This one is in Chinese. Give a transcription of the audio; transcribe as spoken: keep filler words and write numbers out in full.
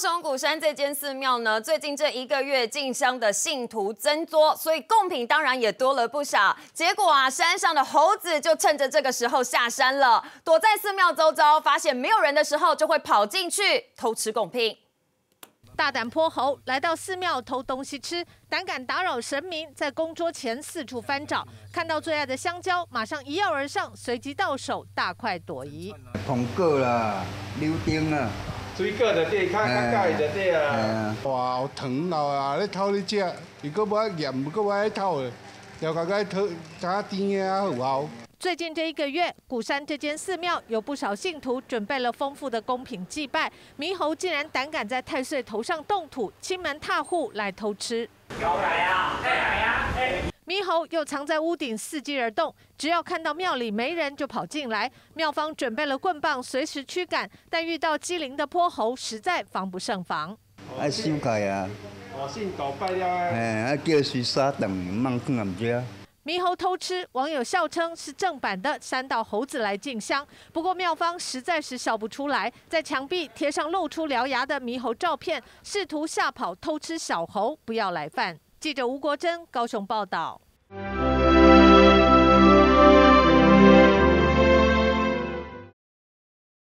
雄鼓山这间寺庙呢，最近这一个月进香的信徒增多，所以贡品当然也多了不少。结果啊，山上的猴子就趁着这个时候下山了，躲在寺庙周遭，发现没有人的时候，就会跑进去偷吃贡品。 大胆泼猴来到寺庙偷东西吃，胆敢打扰神明，在供桌前四处翻找，看到最爱的香蕉，马上一跃而上，随即到手，大快朵颐。 红果啦，柳丁啦， 水果就对，较较解就对啊。 哇，有糖了啊，咧偷你食，如果无爱盐，如果无爱偷的，要甲个偷加甜啊，有效。 最近这一个月，鼓山这间寺庙有不少信徒准备了丰富的贡品祭拜，猕猴竟然胆敢在太岁头上动土，亲门踏户来偷吃。来啊！来啊！猕猴又藏在屋顶，伺机而动，只要看到庙里没人就跑进来。庙方准备了棍棒，随时驱赶，但遇到机灵的泼猴，实在防不胜防。 爱修改啊！ 哦，信狗拜了啊！ 哎，啊叫水沙等，慢放暗遮。 猕猴偷吃，网友笑称是正版的山道猴子来进香。不过庙方实在是笑不出来，在墙壁贴上露出獠牙的猕猴照片，试图吓跑偷吃小猴，不要来犯。记者吴国珍高雄报道。